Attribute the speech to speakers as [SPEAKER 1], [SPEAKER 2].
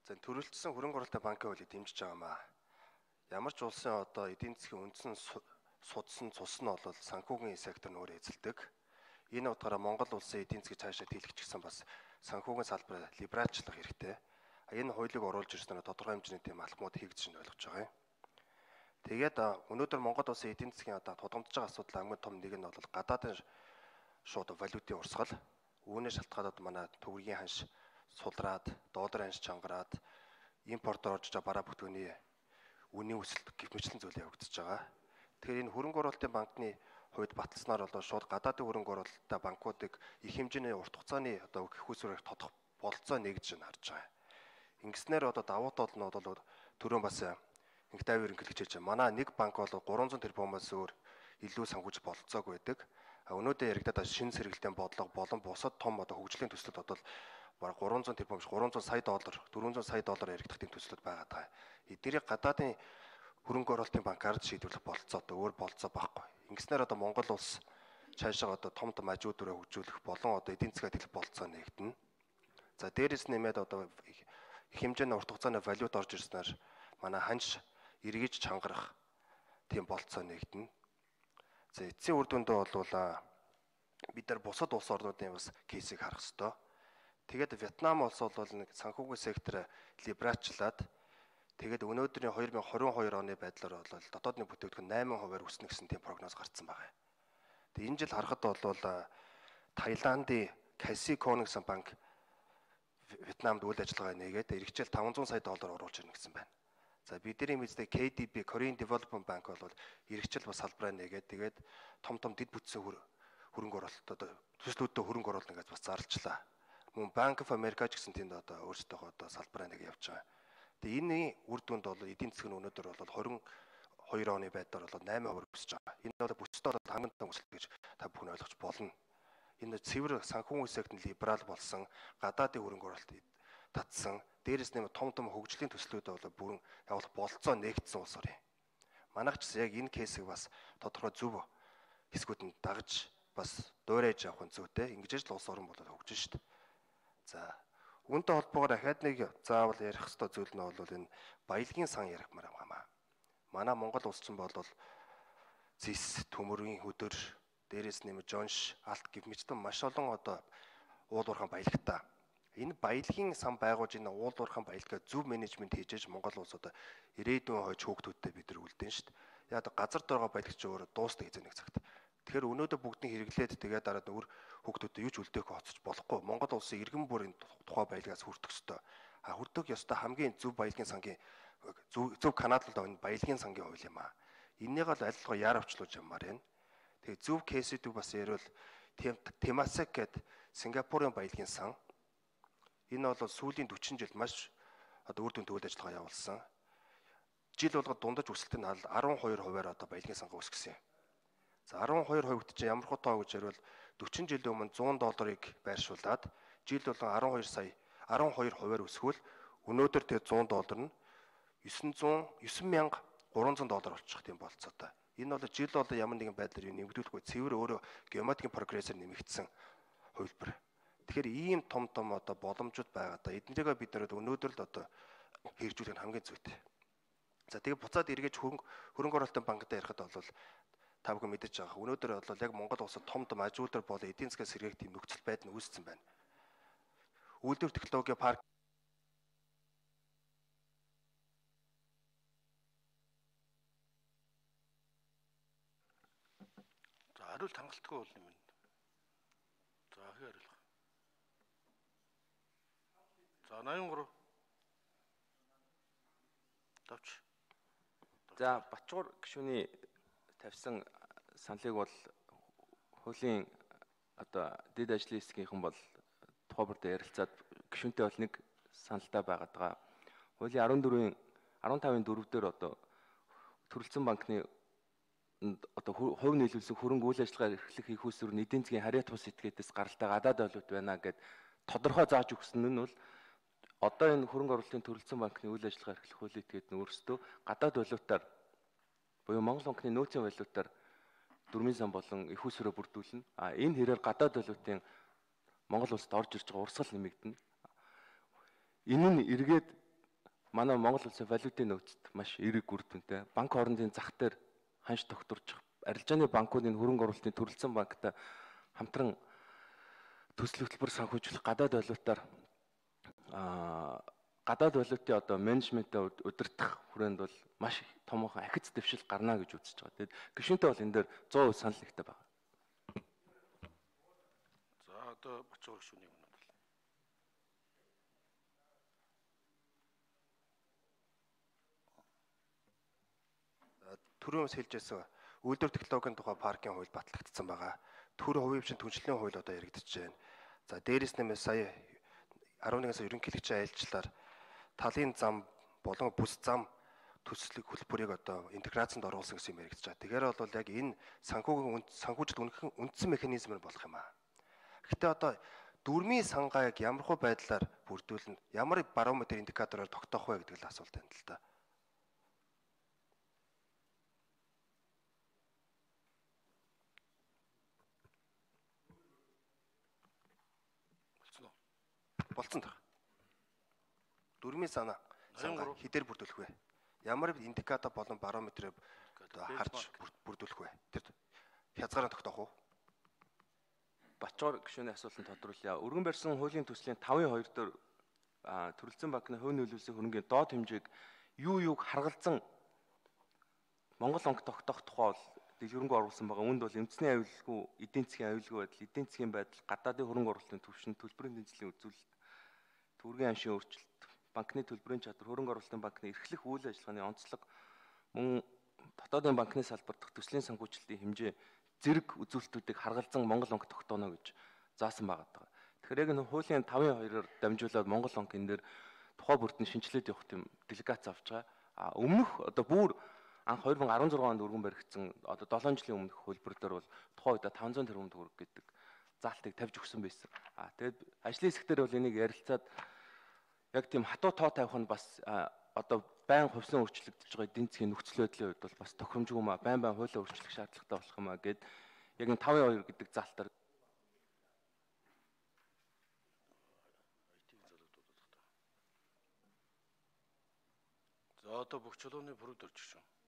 [SPEAKER 1] За төрөлжсөн хөрөнгө оруулалтын банкын хуулийг дэмжиж байгаа маа. Ямар ч улсын одоо эдийн засгийн үндсэн судсан цус нь бол санхүүгийн сектор нь өөрөө эзэлдэг. Энэ утгаараа Монгол улсын эдийн засгийг цаашаа тэлэх гэсэн бас санхүүгийн салбараа либералчлах хэрэгтэй. Энэ хуулийг оруулж ирсэн нь тодорхой хэмжээний тийм алхмууд хийгдэж ойлгож байгаа юм. Тэгээд өнөөдөр Монгол улсын эдийн засгийн одоо тудамдж байгаа асуудал хамгийн том нэг нь бол гадаадын шууд валютын урсгал. Үүнээс шалтгаалаад манай төгрөгийн ханш сулраад, долларын ханш чангараад, импортоор орж байгаа бараа бүтээгдэхүүний үнийн өсөлт гихмичлэн зүйл явагдаж байгаа. Тэгэхээр энэ хөрөнгө оруулалтын банкны хувьд баталснаар бол шууд гадаадын хөрөнгө оруулалттай банкуудыг их хэмжээний урт хугацааны одоо гэх усрээр тодох бололцоо нэгдэж харж байгаа. Ингэснээр одоо давуу тал нь бол түрүүн бас инхтайвэр хэлж байна. Манай нэг банк бол 300 тэрбумаас өөр илүү санхүүж бололцоог байдаг. Өнөөдөр яригдаад шинэ сэргэлтийн бодлого болон бусад том одоо хөгжлийн төслүүд одоо бараг 300 тэрбум биш 300 сая доллар 400 сая доллар яригдах тийм төслүүд байгаа даа. Эднэрийг гадаадын хөрөнгө оруулалтын банкаар шийдвэрлэх бололцоо одоо өөр бололцоо байхгүй. Ингэснээр одоо Монгол улс цаашаа одоо том том ажуудаараа хөгжүүлэх болон одоо эдийн засгаа хэлэх бололцоо нэгдэнэ. За дээрээс нэмээд одоо их хэмжээний урт хугацааны валют орж ирснээр манай ханш эргэж чангарах тийм бололцоо нэгдэнэ. За эцсийн үр дүндээ бол бид нар бусад улс орнуудын бас кейсийг харах ёстой. Тэгээд Вьетнам улс бол нэг санхүүгийн сектор либералчлаад тэгээд өнөөдрийн 2022 оны байдлаар бол дотоодны бүтээгдэхүүн 8% өснө гэсэн тийм прогноз гарсан байгаа. Тэгээд энэ жил харахад бол Таиландын Kasikorn гэсэн банк Вьетнамд үйл ажиллагаа нээгээд эргэжил 500 сая доллар оруулж ирнэ гэсэн байна. За бидний мэддэг KDB Korean Development Bank бол эргэжил бас салбараа нээгээд тэгээд том дид бүтцийн хөрөнгө оруулалт одоо төслүүдтэй хөрөнгө оруулалт ингэж бас зарлчлаа. Мөн Bank of America ч гэсэн тэнд одоо өөрсдөө одоо салбараа нэг явж байгаа. Тэгээ энэ үр дүнд бол эдийн засаг нь өнөөдөр бол 22 оны байдлаар бол 8% өсөж байгаа. Энэ бол бүсдээ бол хамгийн том өсөлт гэж та бүхэн ойлгож болно. Энэ цэвэр санхүүгийн сектор либерал болсон, гадаадын хөрөнгө оруулалт татсан, дээрээс нэмээд том хөгжлийн төслүүд бол бүрэн явуулах бололцоо нэгдсэн улс орн. Манайх ч яг энэ кейсийг бас тодорхой зөв хэсгүүд нь дагаж бас дуурайж явах нь зүйтэй. Ингэж л улс орн болоод хөгжиж шít. За үүнтэй холбоогоор дахиад нэг заавал ярих ёстой зүйл нь бол энэ баялагын сан ярихмаар байна. Манай Монгол улс чинь бол зис төмөрийн хөдөр дээрээс нэмээд жонш алт гэв мэтэн маш олон одоо уул уурхайн баялагтай. Энэ баялагын сан байгуулж энэ уул уурхайн баялагаа зөв менежмент хийж Монгол улс одоо ирээдүйн хойч хөөгтүүдтэй бид нар үлдэн шít. Яг газар доргоо баялагч өөр дуустал гэж нэг цагт. Тэгэхээр өнөөдөр бүгдийг хэрэглээд тэгээд дараа нь өөр хүүхдүүдэд юу ч үлдээх хоцож болохгүй. Монгол улсын иргэн бүрийн тухай баялагаас хүртэх ёстой. Хүртэх ёстой хамгийн зөв баялагын сангийн зөв каналд энэ баялагын сангийн хууль юм аа. Энэнийг л аль болох яаравчлуулж явмаар байна. Тэгээд зөв кейсүүдийг бас ярил Temasek гэдэг Сингапурын баялагын сан. Энэ бол сүүлийн 40 жилд маш одоо үр дүн төвлөрж ажиллагаа явуулсан. Жил болгоод дундаж өсөлт нь 12%-аар одоо баялагын сангаа өсгсөн юм. За 12% чинь ямар хутаа гэж ярил 40 жилийн өмнө 100 долларыг байршуулад жил болгон 12%-аар өсгөл өнөөдөр тэр 100 доллар нь 9300 доллар болчих тийм болцоотой. Энэ бол жил болон ямар нэгэн байдлаар нэмэгдүүлэхгүй цэвэр өөрөө геометрикийн прогрессор нэмэгдсэн хувилбар. Тэгэхээр ийм том одоо боломжууд байгаа да. Эднэрийгээ бид нар өнөөдөр л одоо хэрэгжүүлэх нь хамгийн зүйтэй. За тэгээ буцаад эргэж хөрөнгө оруулалтын банктай ярихад бол та бүхэн мэдэж байгаа. Өнөөдөр бол яг Монгол улсад том ажуулдар болон эдийн засгаас сэргээх тийм нөхцөл байдал нь үүссэн байна. Үйлдвэр технологийн парк
[SPEAKER 2] За хариулт хангалтгүй бол юм. За хариулах. За 83 тавч.
[SPEAKER 3] За Батчуур гишүүний тавьсан саналыг бол хуулийн одоо дэд ажлын хэсгийнхэн бол тухай бүрдээ ярилцаад гишүүнтэй бол нэг саналтай байгаад байгаа. Хуулийн 15-ын 4 дээр одоо төрөлцсөн банкны одоо хувь нийлүүлсэн хөрөнгө үйл ажиллагаа эрхлэх хийх үүсвэр нь эдийн засгийн харьяат бус этгээдээс гаралтай гадаад байлууд байна гэд тодорхой зааж өгсөн нь бол одоо энэ хөрөнгө оруулалтын төрөлцсөн банкны үйл ажиллагаа эрхлэх хуулийн этгээд нь өөрсдөө гадаад валютаар буюу Монгол банкны нөөцийн валютаар дөрмийн сан болон их усроо бүрдүүлнэ. Энэ хэрээр гадаад валютын Монгол улсад орж ирж байгаа урсгал нэмэгдэнэ. Энэ нь эргээд манай Монгол улсын валютын нөөцөд маш эерэг үр дүнтэй. Банк хоорондын зах дээр ханш тогтворч арилжааны банкуудын хөрөнгө оруулалтын төрөлцсөн банктай хамтран төсөл хөтөлбөр санхүүжүүлэх гадаад валютаар гадаад валютын одоо менежментээ удирдах хүрээнд бол маш томоохон ахиц дэвшил гарна гэж үзэж байгаа. Тэгээд гишүүнтэй бол энэ дээр 100% санал нэгтэй байна.
[SPEAKER 2] За одоо Бачуур гишүүний өмнө бол.
[SPEAKER 1] Түрүүнээс хэлжсэн үйлдвэр технологийн тухай паркийн хууль батлагдсан байгаа. Төр хувийн хвшин түншлэлийн хууль одоо яригдчихэж байна. За дээрээс нэмээс сая 11 сая ерөнхийлөгчийн айлчлаар талын зам болон бүс зам төслийг хөтөлбөрийг одоо интеграцанд оруулсан гэсэн юм яригдж байгаа. Тэгэхээр бол яг энэ санхүүжилт үндсэн механизм болох юм аа. Гэхдээ одоо дөрмийн сангаа яг ямархуу байдлаар бүрдүүлнэ, ямар барометр индикатороор тогтоох вэ гэдэг л асуулт байна л да. Болцсон тах. Дөрмийн санаа хідээр бүрдүүлэх вэ? Ямар индикатор болон барометрээр харж бүрдүүлэх вэ? Тэр хязгаараа тогтоох уу?
[SPEAKER 3] Бачуур гишүүний асуултанд тодруулъя. Өргөн барьсан хуулийн төслийн 5.2 дээр төрөлцсөн банкны хувь нөлөөлсөн хөрөнгийн доод хэмжээг юуг харгалзан Монгол онг тогтоох тухай бол дэлгэрэнгүй оруулсан байгаа. Үүнд бол эмчний аюулгүй, эдийн засгийн аюулгүй байдал, эдийн засгийн байдал, гадаадын хөрөнгө оруулалтын түвшин, төлбөрийн тэнцлийн үзүүлэлт, төгрөгийн аншийн өөрчлөлт, банкны төлбөрийн чадвар, хөрөнгө оруулалтын банкны эрхлэх үйл ажиллагааны онцлог, мөн дотоодын банкны салбар дахь төслийн санхүүжилтийн хэмжээ зэрэг үзүүлэлтүүдийг харгалзан Монгол онг тогтооно гэж заасан байгаа даа. Тэгэхээр яг энэ хуулийн 5.2-оор дамжуулаад Монгол онг энэ дээр тухай бүрдэн шинжилээд явах тийм делегац авч байгаа. Өмнөх одоо бүр анх 2016 онд өргөн баригдсан одоо 7 жилийн өмнөх хөлбөр дээр бол тухайн үед 500 тэрбум төгрөг гэдэг заалтыг тавьж өгсөн байсан. Тэгээд ажлын хэсэг дээр бол энийг ярилцаад яг тийм хатуу тоо тавих нь бас одоо байн хувьсан өөрчлөгдөж байгаа эдийн засгийн нөхцөл байдлын үед бол бас тохиромжгүй маа байн хуулиа өөрчлөх шаардлагатай болох юм аа гэд яг энэ 5.2 гэдэг заалтаар
[SPEAKER 2] За одоо бүх чулууны бүрүүд орж шүү.